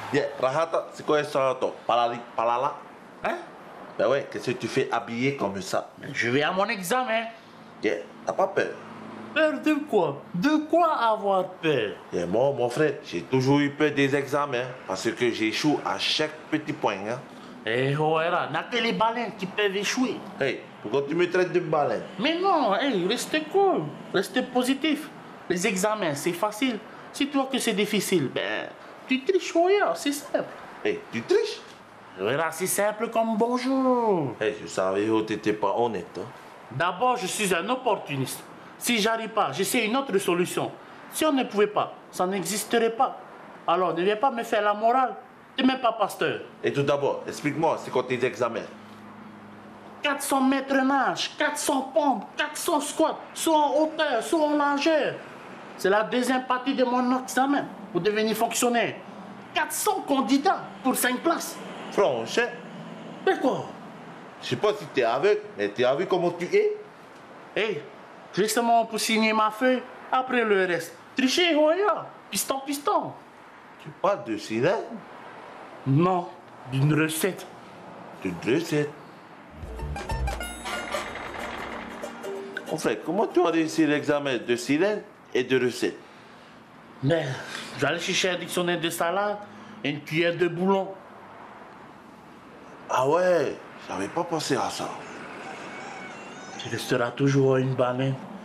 Yeah, Rahata, c'est quoi ça, toi? Palala? Hein? Ben ouais, qu'est-ce que tu fais habillé comme ça? Je vais à mon examen. Yeah, t'as pas peur? Peur de quoi? De quoi avoir peur? Yeah, moi, mon frère, j'ai toujours eu peur des examens parce que j'échoue à chaque petit point. Hein. Eh, Hoera, n'a que les baleines qui peuvent échouer. Hey, pourquoi tu me traites de baleine? Mais non, hey, restez cool, restez positif. Les examens, c'est facile. Si toi que c'est difficile, ben, tu triches, Hoera, c'est simple. Hey, tu triches? Hoera, c'est simple comme bonjour. Hey, je savais que t'étais pas honnête. Hein. D'abord, je suis un opportuniste. Si j'arrive pas, j'essaie une autre solution. Si on ne pouvait pas, ça n'existerait pas. Alors, ne viens pas me faire la morale. Tu n'es même pas pasteur. Et tout d'abord, explique-moi, c'est quoi tes examens? 400 mètres nage, 400 pompes, 400 squats, soit en hauteur, soit en largeur. C'est la deuxième partie de mon examen pour devenir fonctionnaire. 400 candidats pour 5 places. Franchement, Mais quoi? je sais pas si t'es aveugle, mais tu as vu comment tu es? Hey, justement pour signer ma feuille, après le reste. Tricher, Hoya. Piston, piston. Tu parles de cylindre? Non, d'une recette. De recette. En fait, comment tu as réussi l'examen de cylindre et de recette? Mais j'allais chercher un dictionnaire de salade et une cuillère de boulon. Ah ouais, j'avais pas pensé à ça. Tu resteras toujours une baleine.